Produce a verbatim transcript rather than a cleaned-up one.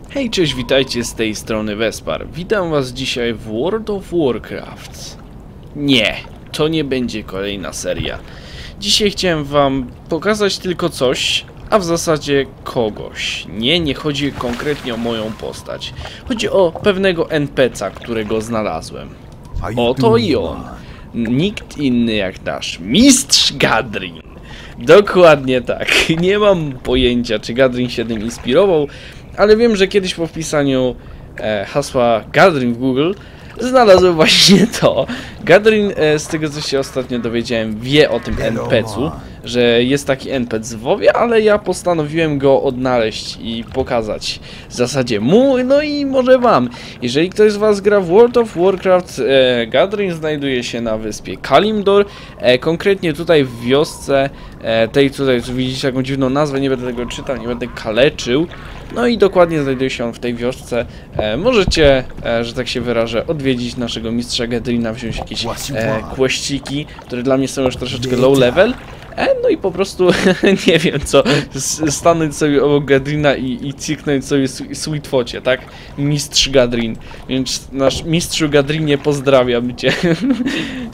Hej, cześć, witajcie z tej strony Wespar. Witam was dzisiaj w World of Warcraft. Nie, to nie będzie kolejna seria. Dzisiaj chciałem wam pokazać tylko coś, a w zasadzie kogoś. Nie, nie chodzi konkretnie o moją postać. Chodzi o pewnego en pe ce a, którego znalazłem. Oto i on. Nikt inny jak nasz Mistrz Gadrin. Dokładnie tak. Nie mam pojęcia, czy Gadrin się tym inspirował, ale wiem, że kiedyś po wpisaniu e, hasła Gadrin w Google znalazłem właśnie to. Gadrin, e, z tego co się ostatnio dowiedziałem, wie o tym en pe ce u, że jest taki en pe ce w WoWie, ale ja postanowiłem go odnaleźć i pokazać w zasadzie mu, no i może wam. Jeżeli ktoś z was gra w World of Warcraft, e, Gadrin znajduje się na wyspie Kalimdor, e, konkretnie tutaj w wiosce e, tej tutaj, widzicie jaką dziwną nazwę, nie będę tego czytał, nie będę kaleczył. No i dokładnie znajduje się on w tej wiosce. E, możecie, e, że tak się wyrażę, odwiedzić naszego mistrza Gadrina, wziąć jakieś e, kłeściki, które dla mnie są już troszeczkę low level. E, no i po prostu, nie wiem co, stanąć sobie obok Gadrina i, i ciknąć sobie sweetfocie, tak? Mistrz Gadrin. Więc nasz mistrzu Gadrinie pozdrawiam cię.